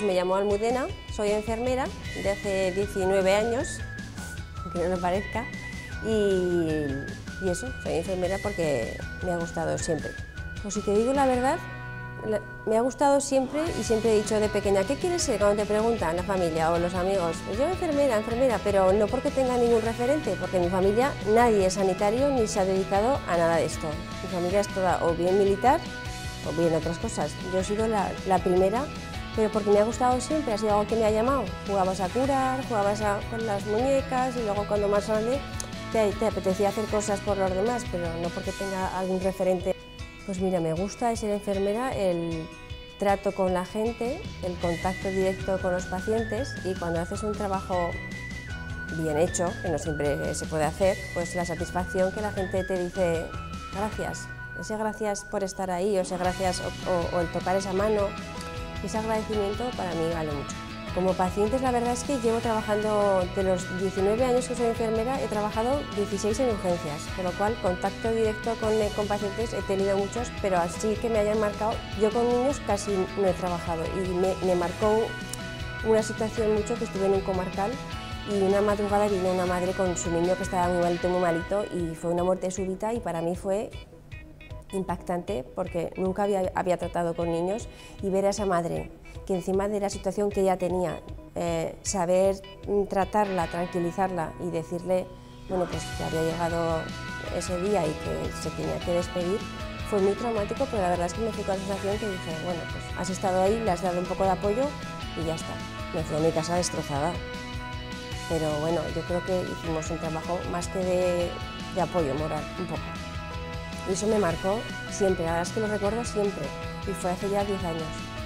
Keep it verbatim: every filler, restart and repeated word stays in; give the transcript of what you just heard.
me llamo Almudena, soy enfermera de hace diecinueve años, aunque no lo parezca, y, y eso, soy enfermera porque me ha gustado siempre. Pues si te digo la verdad, me ha gustado siempre y siempre he dicho de pequeña, ¿qué quieres ser? Cuando te preguntan la familia o los amigos, pues yo enfermera, enfermera, pero no porque tenga ningún referente, porque en mi familia nadie es sanitario ni se ha dedicado a nada de esto. Mi familia es toda o bien militar o bien otras cosas. Yo he sido la, la primera, pero porque me ha gustado siempre, ha sido algo que me ha llamado. Jugabas a curar, jugabas a, con las muñecas y luego cuando más grande te, te apetecía hacer cosas por los demás, pero no porque tenga algún referente. Pues mira, me gusta ser enfermera, el trato con la gente, el contacto directo con los pacientes y cuando haces un trabajo bien hecho, que no siempre se puede hacer, pues la satisfacción que la gente te dice gracias. Ese gracias por estar ahí, o ese gracias o, o, o el tocar esa mano, ese agradecimiento para mí vale mucho. Como pacientes la verdad es que llevo trabajando, de los diecinueve años que soy enfermera, he trabajado dieciséis en urgencias, con lo cual contacto directo con, con pacientes he tenido muchos, pero así que me hayan marcado, yo con niños casi no he trabajado y me, me marcó una situación mucho que estuve en un comarcal y una madrugada vino una madre con su niño que estaba muy malito, muy malito y fue una muerte súbita y para mí fue impactante porque nunca había, había tratado con niños y ver a esa madre que encima de la situación que ella tenía, eh, saber tratarla, tranquilizarla y decirle bueno, pues que había llegado ese día y que se tenía que despedir, fue muy traumático, pero la verdad es que me fui con la sensación que dije, bueno, pues has estado ahí, le has dado un poco de apoyo y ya está. Me fui a mi casa destrozada, pero bueno, yo creo que hicimos un trabajo más que de, de apoyo moral, un poco. Y eso me marcó siempre, la verdad es que lo recuerdo siempre, y fue hace ya diez años.